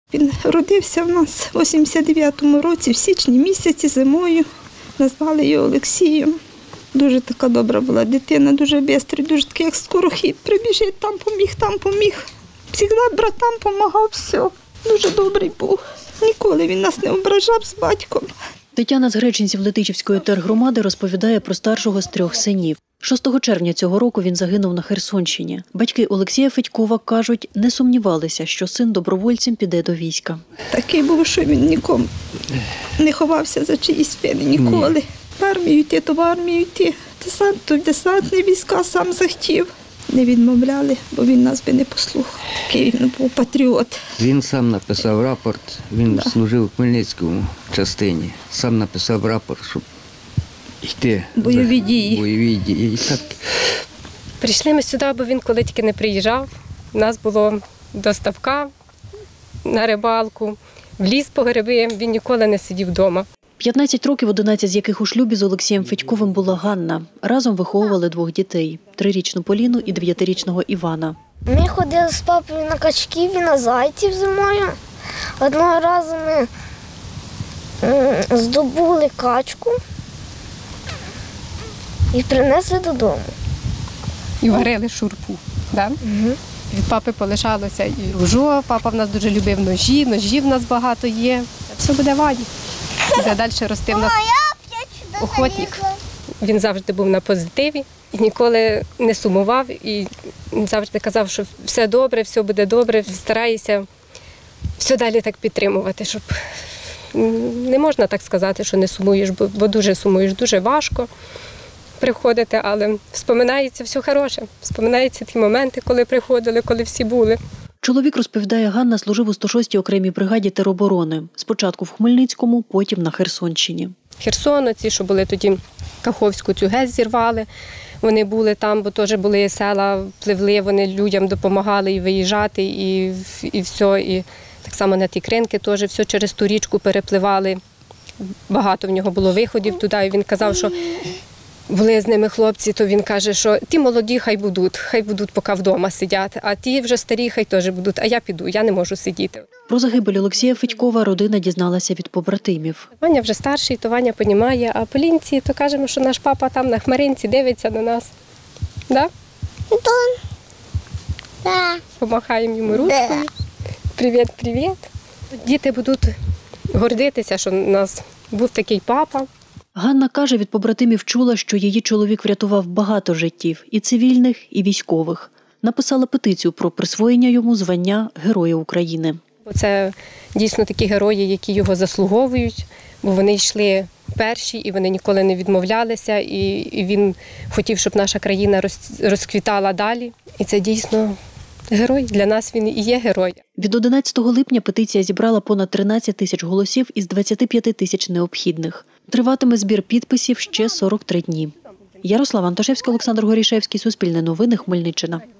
Він родився в нас в 89-му році, в січні місяці, зимою. Назвали його Олексієм. Дуже така добра була дитина, дуже швидкий, дуже такий, як скорохід. Прибіжить, там поміг. Завжди братам допомагав, все. Дуже добрий був. Ніколи він нас не ображав з батьком. Тетяна з Гречинців Летичівської тергромади розповідає про старшого з 3 синів. 6 червня цього року він загинув на Херсонщині. Батьки Олексія Федькова кажуть, не сумнівалися, що син добровольцем піде до війська. Такий був, що він нікому не ховався за чиїсь спини, ніколи. В армію йти, то в армію йти. Десант, то в десантні війська сам захотів. Не відмовляли, бо він нас би не послухав. Такий він був патріот. Він сам написав рапорт, він служив в Хмельницькому частині. Сам написав рапорт, щоб йти Бойові дії. І так. Прийшли ми сюди, бо він коли тільки не приїжджав. У нас було доставка на рибалку, в ліс по гриби, він ніколи не сидів вдома. 15 років, 11 з яких у шлюбі з Олексієм Федьковим була Ганна. Разом виховували 2 дітей – 3-річну Поліну і 9-річного Івана. Ми ходили з папою на качків і на зайців зимою. Одного разу ми здобули качку і принесли додому. І варили шурпу. Да? Угу. Від папи полишалося і ружо, папа в нас дуже любив ножів в нас багато є. Все буде Ваді. Буде далі рости в нас охотник. Він завжди був на позитиві і ніколи не сумував. І завжди казав, що все добре, все буде добре, старається все далі так підтримувати, щоб не можна так сказати, що не сумуєш, бо дуже сумуєш, дуже важко приходити, але вспоминається все хороше, вспоминаються ті моменти, коли приходили, коли всі були. Чоловік, розповідає Ганна, служив у 106-й окремій бригаді тероборони. Спочатку в Хмельницькому, потім на Херсонщині. Херсон, ці, що були тоді, Каховську цю ГЕС зірвали. Вони були там, бо теж були села, пливли, вони людям допомагали і виїжджати, і все. І так само на ті кринки теж все через ту річку перепливали. Багато в нього було виходів туди, і він казав, що були з ними хлопці, то він каже, що ті молоді хай будуть поки вдома сидять, а ті вже старі хай теж будуть, а я піду, я не можу сидіти. Про загибель Олексія Федькова родина дізналася від побратимів. Ваня вже старший, то Ваня розуміє, а Полінці, то кажемо, що наш папа там на Хмаринці дивиться на нас. Да? Да. Помахаємо йому ручкою. Привіт, привіт. Діти будуть гордитися, що у нас був такий папа. Ганна каже, від побратимів чула, що її чоловік врятував багато життів – і цивільних, і військових. Написала петицію про присвоєння йому звання Героя України. Це дійсно такі герої, які його заслуговують, бо вони йшли перші і вони ніколи не відмовлялися. І він хотів, щоб наша країна розквітала далі. І це дійсно герой. Для нас він і є герой. Від 11 липня петиція зібрала понад 13 тисяч голосів із 25 тисяч необхідних. Триватиме збір підписів ще 43 дні. Ярослава Антошевська, Олександр Горішевський, Суспільне новини, Хмельниччина.